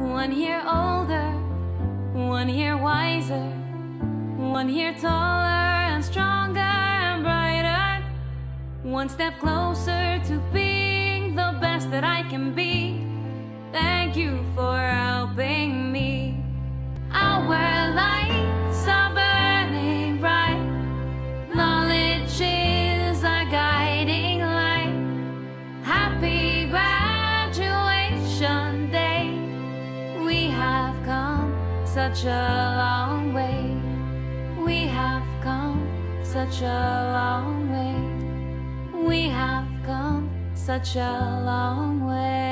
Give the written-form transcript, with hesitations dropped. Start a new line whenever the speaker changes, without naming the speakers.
1 year older, 1 year wiser, 1 year taller and stronger and brighter, 1 step closer to being the best that I can be. Thank you for helping me. Our lights are burning bright. Knowledge is our guiding light. Happy graduation day. We have come such a long way. We have come such a long way. We have come such a long way.